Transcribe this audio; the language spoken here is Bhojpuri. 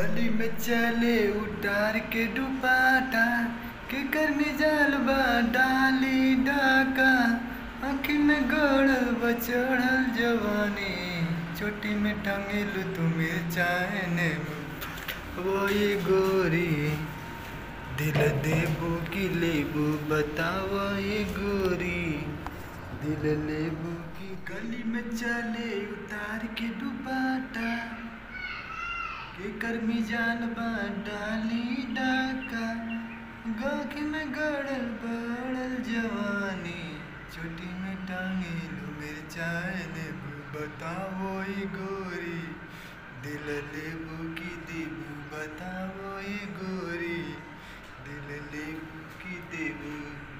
गली में चले उतार के दुपट्टा के करनी जालबा डाली डाका आँखी में गड़ल बचड़ल जवानी चोटी में टंगिल तुम्हें चाहने वो ये गोरी दिल देबू की लेबू बताओ ये गोरी दिल लेबू की गली में चले उतार के दुपट्टा के कर्मी जाल डाली डाका गाँखी में गड़ल बड़ल जवानी चोटी में टांगे लो मेरे चाय लेबू बताओ ये गोरी दिल लेबू की देबू बताओ ये गोरी दिल लेबू की देबू।